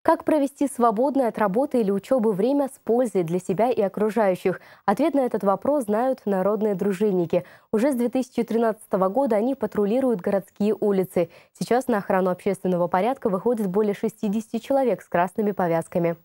Как провести свободное от работы или учебы время с пользой для себя и окружающих? Ответ на этот вопрос знают народные дружинники. Уже с 2013 года они патрулируют городские улицы. Сейчас на охрану общественного порядка выходит более 60 человек с красными повязками.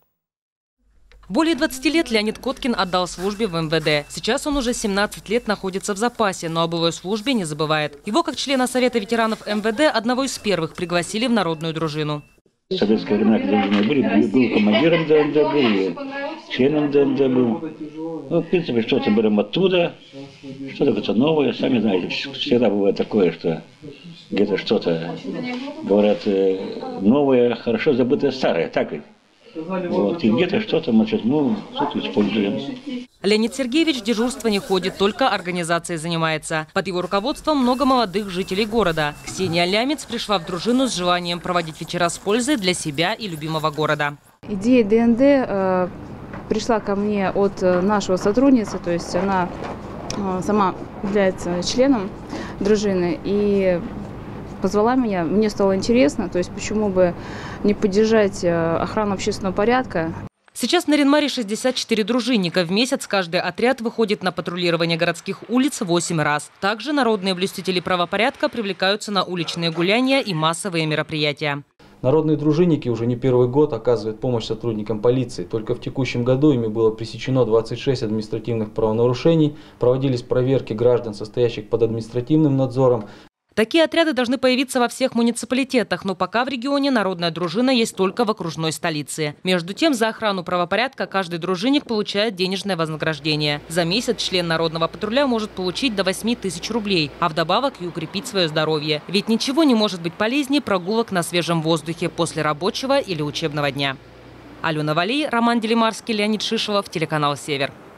Более 20 лет Леонид Коткин отдал службе в МВД. Сейчас он уже 17 лет находится в запасе, но о былой службе не забывает. Его, как члена Совета ветеранов МВД, одного из первых пригласили в народную дружину. В советское время, когда был командиром ДНД, был и членом ДНД был. Ну, в принципе, что-то берем оттуда, что-то новое. Сами знаете, всегда бывает такое, что где-то что-то, говорят, новое, хорошо забытое старое, так ведь? Вот. И где-то что-то, значит, тут используем. Леонид Сергеевич в дежурство не ходит, только организацией занимается. Под его руководством много молодых жителей города. Ксения Лямец пришла в дружину с желанием проводить вечера с пользой для себя и любимого города. Идея ДНД пришла ко мне от нашего сотрудницы, то есть она сама является членом дружины и позвала меня. Мне стало интересно, то есть почему бы не поддержать охрану общественного порядка. Сейчас на Ренмаре 64 дружинника. В месяц каждый отряд выходит на патрулирование городских улиц 8 раз. Также народные блюстители правопорядка привлекаются на уличные гуляния и массовые мероприятия. Народные дружинники уже не первый год оказывают помощь сотрудникам полиции. Только в текущем году ими было пресечено 26 административных правонарушений, проводились проверки граждан, состоящих под административным надзором. Такие отряды должны появиться во всех муниципалитетах, но пока в регионе народная дружина есть только в окружной столице. Между тем, за охрану правопорядка каждый дружинник получает денежное вознаграждение. За месяц член народного патруля может получить до 8 тысяч рублей, а вдобавок и укрепить свое здоровье. Ведь ничего не может быть полезнее прогулок на свежем воздухе после рабочего или учебного дня. Алена Валей, Роман Делимарский, Леонид Шишелов, телеканал «Север».